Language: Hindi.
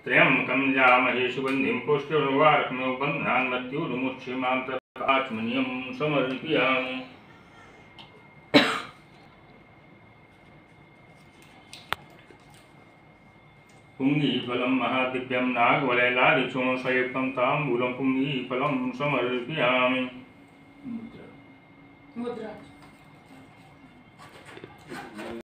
त्र्यंबकं जामहे सुगन्धिं पुष्टिवर्धनम् बन्धान् मृत्युर्मुक्षीमान्तकाचमनीयं समर्पयामि। पुंगीफलं महादिव्यं नागवलयलारिचूर्णसंयुक्तं ताम्बूलं पुंगीफलं समर्पयामि। मुद्रा